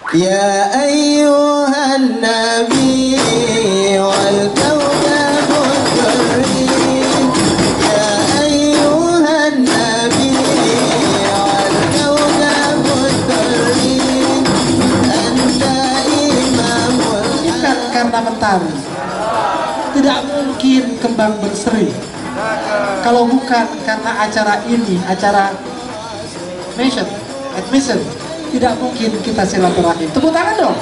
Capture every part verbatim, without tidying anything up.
Ya ayyuhan nabi wal kawkabud durri. Ya ayyuhan nabi wal kawkabud durri. Anta imamul. Bukan karena mentari, tidak mungkin kembang berseri. Kalau bukan karena acara ini, acara mission, admission, tidak mungkin kita silaturahim. Tepuk tangan dong.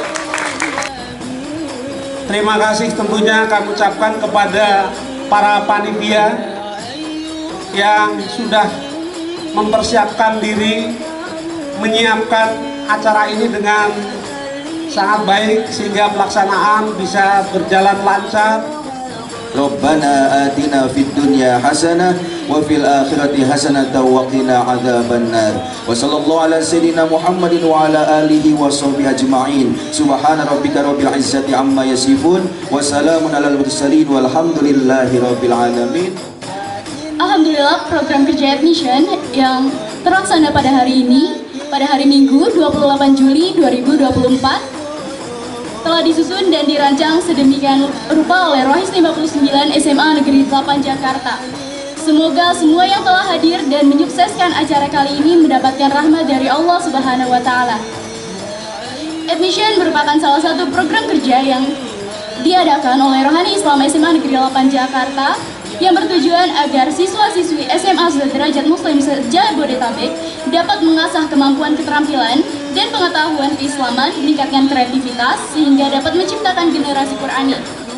Terima kasih tentunya kami ucapkan kepada para panitia yang sudah mempersiapkan diri, menyiapkan acara ini dengan sangat baik sehingga pelaksanaan bisa berjalan lancar. Rabbana atina fid dunya hasanah wa fil akhirati hasanah wa qina adzabannar. Wa sallallahu ala sayyidina Muhammadin wa ala alihi wa sahbihi ajma'in. Subhana rabbika rabbil izzati amma yasifun wa salamun alal mursalin walhamdulillahi rabbil alamin. Alhamdulillah, program kerja admission yang terlaksana pada hari ini, pada hari Minggu dua puluh delapan Juli dua ribu dua puluh empat, telah disusun dan dirancang sedemikian rupa oleh Rohis lima puluh sembilan S M A Negeri delapan Jakarta. Semoga semua yang telah hadir dan menyukseskan acara kali ini mendapatkan rahmat dari Allah Subhanahu wa Ta'ala. Admission merupakan salah satu program kerja yang diadakan oleh Rohani Islam S M A Negeri delapan Jakarta yang bertujuan agar siswa-siswi S M A sederajat Muslim se-Jabodetabek dapat mengasah kemampuan keterampilan dan pengetahuan keislaman, meningkatkan kreativitas sehingga dapat menciptakan generasi Qur'ani.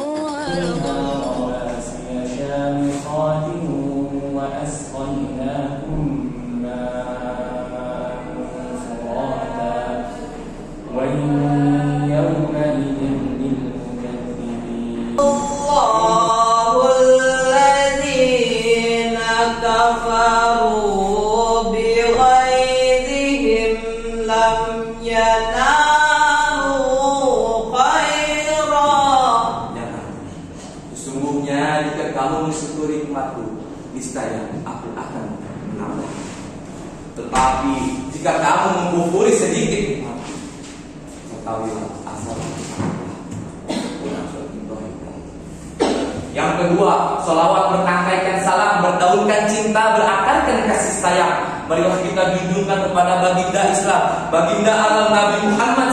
Sesungguhnya jika kamu mensyukuri nikmatku, niscaya aku akan menambah. Tetapi jika kamu mengkufuri sedikit nikmatku, ketahuilah asal. Yang kedua, salawat bertangkaikan salam, berdaunkan cinta, berakarkan kasih sayang. Marilah kita junjungkan kepada baginda Islam, baginda alam Nabi Muhammad